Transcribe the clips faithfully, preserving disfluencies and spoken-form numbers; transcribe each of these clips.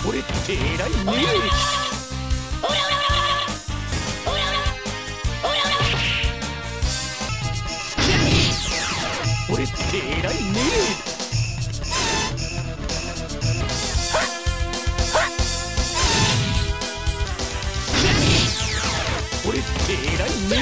俺って偉いね。俺って偉いね。俺って偉いね。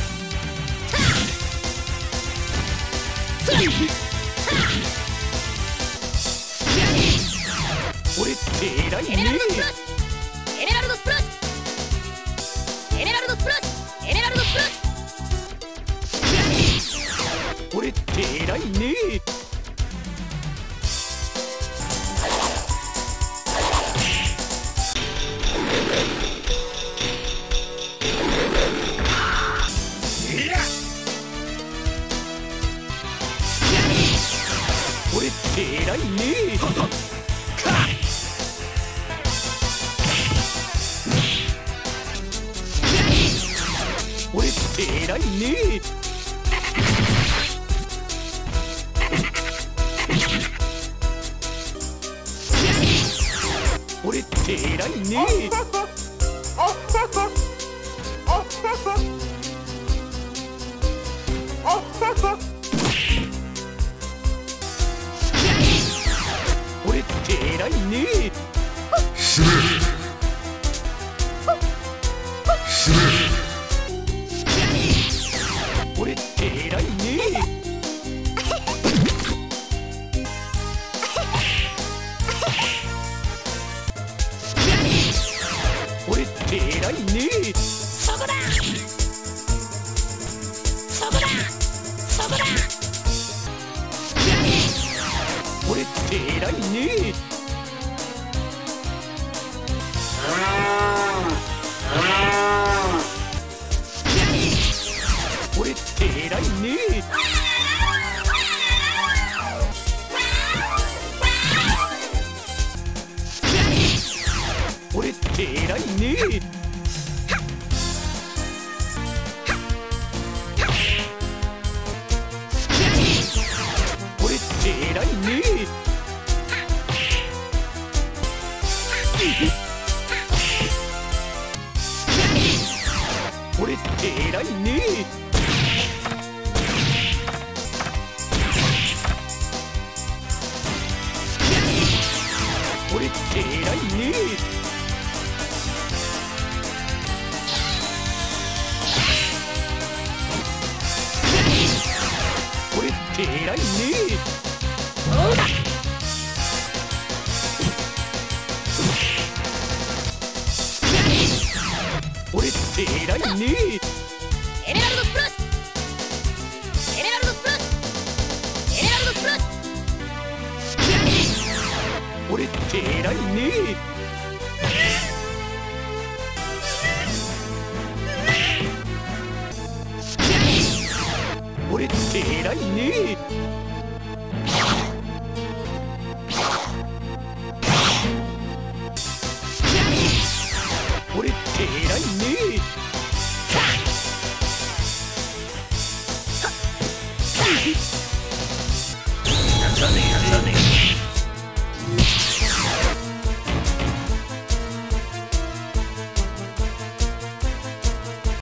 俺って偉いね。 エメラルドスプラッシュエメラルドスプラッシュエメラルドスプラッシュ俺って偉いね。俺って偉いね。俺って偉いね。俺って偉いね。俺って偉いね。 死ね。死ね。 俺って偉いね。俺って偉いね。 そこだそこだそこだ俺って偉いね。俺って偉いね。俺って偉いね。俺って偉いね。俺って偉いね。俺って偉いね。俺って偉いね。 そうだ俺って偉いね。 エメラルドスプラッシュエメラルドスプラッシュエメラルドスプラッシュ俺って偉いね。俺って偉いね。俺って偉いね。やったねやったね。